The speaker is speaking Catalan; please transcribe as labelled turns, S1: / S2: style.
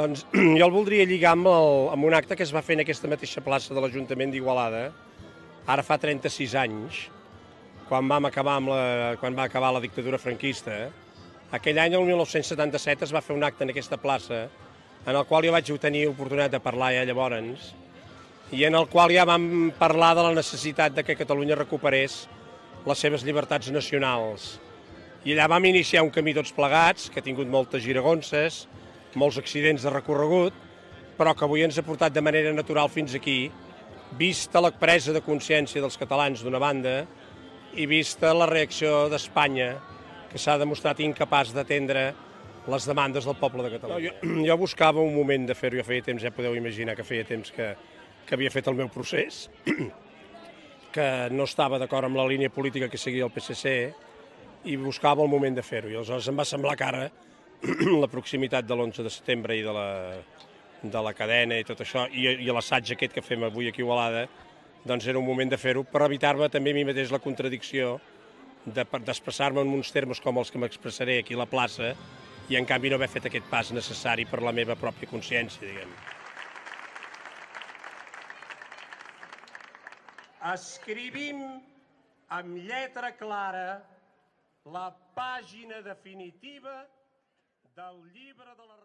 S1: Doncs jo el voldria lligar amb un acte que es va fer en aquesta mateixa plaça de l'Ajuntament d'Igualada, ara fa 36 anys, quan va acabar la dictadura franquista. Aquell any, el 1977, es va fer un acte en aquesta plaça, en el qual jo vaig tenir oportunitat de parlar ja llavors, i en el qual ja vam parlar de la necessitat de que Catalunya recuperés les seves llibertats nacionals. I allà vam iniciar un camí tots plegats, que ha tingut moltes giragonses, molts accidents de recorregut, però que avui ens ha portat de manera natural fins aquí, vista la presa de consciència dels catalans d'una banda i vista la reacció d'Espanya, que s'ha demostrat incapaç d'atendre les demandes del poble de Catalunya. Jo buscava un moment de fer-ho, ja feia temps, ja podeu imaginar que feia temps que havia fet el meu procés, que no estava d'acord amb la línia política que seguia el PSC i buscava el moment de fer-ho. I aleshores em va semblar que ara, la proximitat de l'11 de setembre i de la cadena i tot això, i l'assaig aquest que fem avui aquí a Igualada, doncs era un moment de fer-ho per evitar-me també a mi mateix la contradicció d'expressar-me en uns termes com els que m'expressaré aquí a la plaça i en canvi no haver fet aquest pas necessari per la meva pròpia consciència, diguem. Escrivim amb lletra clara la pàgina definitiva del llibre de la